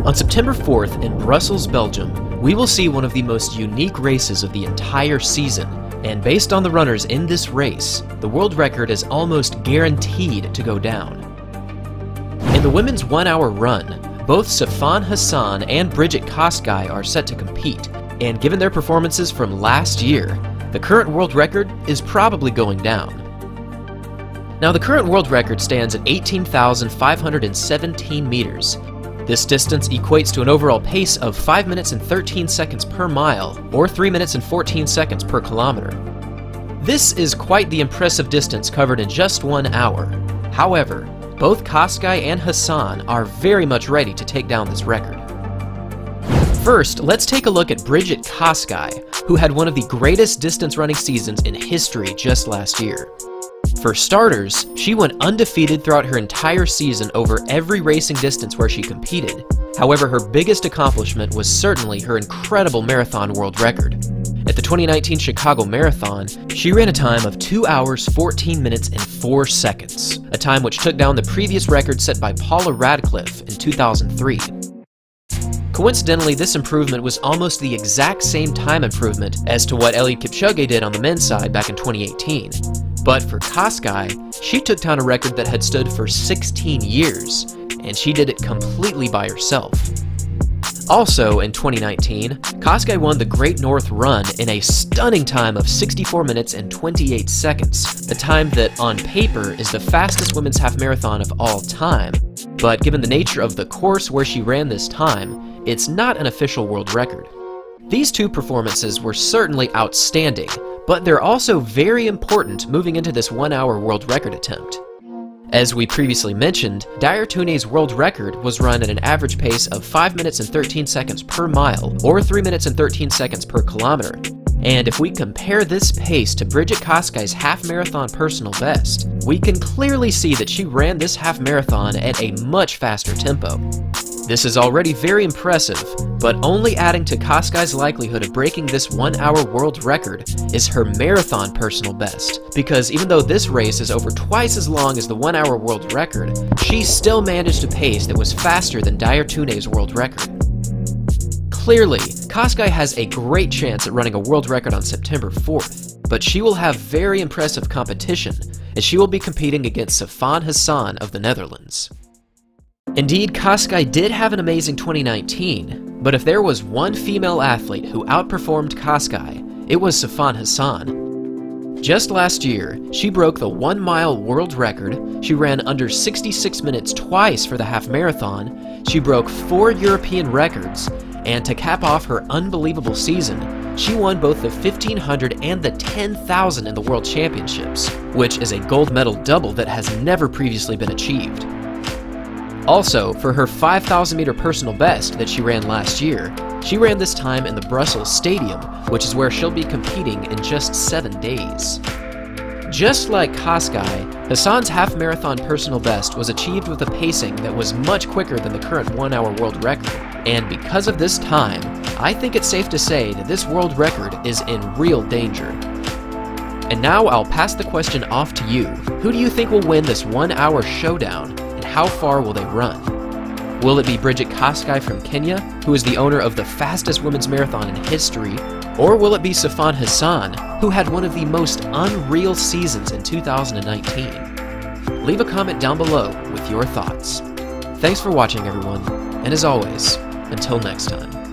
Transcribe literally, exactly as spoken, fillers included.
On September fourth in Brussels, Belgium, we will see one of the most unique races of the entire season, and based on the runners in this race, the world record is almost guaranteed to go down. In the women's one-hour run, both Sifan Hassan and Brigid Kosgei are set to compete, and given their performances from last year, the current world record is probably going down. Now, the current world record stands at eighteen thousand five hundred seventeen meters. This distance equates to an overall pace of five minutes and thirteen seconds per mile, or three minutes and fourteen seconds per kilometer. This is quite the impressive distance covered in just one hour. However, both Kosgei and Hassan are very much ready to take down this record. First, let's take a look at Brigid Kosgei, who had one of the greatest distance running seasons in history just last year. For starters, she went undefeated throughout her entire season over every racing distance where she competed. However, her biggest accomplishment was certainly her incredible marathon world record. At the twenty nineteen Chicago Marathon, she ran a time of two hours, fourteen minutes, and four seconds, a time which took down the previous record set by Paula Radcliffe in two thousand three. Coincidentally, this improvement was almost the exact same time improvement as to what Eliud Kipchoge did on the men's side back in twenty eighteen. But for Kosgei, she took down a record that had stood for sixteen years, and she did it completely by herself. Also, in twenty nineteen, Kosgei won the Great North Run in a stunning time of sixty-four minutes and twenty-eight seconds, a time that, on paper, is the fastest women's half marathon of all time. But given the nature of the course where she ran this time, it's not an official world record. These two performances were certainly outstanding, but they're also very important moving into this one-hour world record attempt. As we previously mentioned, Diartune's world record was run at an average pace of five minutes and thirteen seconds per mile, or three minutes and thirteen seconds per kilometer. And if we compare this pace to Brigid Kosgei's half-marathon personal best, we can clearly see that she ran this half-marathon at a much faster tempo. This is already very impressive, but only adding to Kosgei's likelihood of breaking this one-hour world record is her marathon personal best, because even though this race is over twice as long as the one-hour world record, she still managed a pace that was faster than Diartune's world record. Clearly, Kosgei has a great chance at running a world record on September fourth, but she will have very impressive competition, as she will be competing against Sifan Hassan of the Netherlands. Indeed, Kosgei did have an amazing twenty nineteen, but if there was one female athlete who outperformed Kosgei, it was Sifan Hassan. Just last year, she broke the one-mile world record, she ran under sixty-six minutes twice for the half marathon, she broke four European records, and to cap off her unbelievable season, she won both the fifteen hundred and the ten thousand in the World Championships, which is a gold medal double that has never previously been achieved. Also, for her five thousand meter personal best that she ran last year, she ran this time in the Brussels Stadium, which is where she'll be competing in just seven days. Just like Kosgei, Hassan's half-marathon personal best was achieved with a pacing that was much quicker than the current one-hour world record, and because of this time, I think it's safe to say that this world record is in real danger. And now I'll pass the question off to you. Who do you think will win this one-hour showdown? How far will they run? Will it be Brigid Kosgei from Kenya, who is the owner of the fastest women's marathon in history, or will it be Sifan Hassan, who had one of the most unreal seasons in two thousand nineteen? Leave a comment down below with your thoughts. Thanks for watching, everyone, and as always, until next time.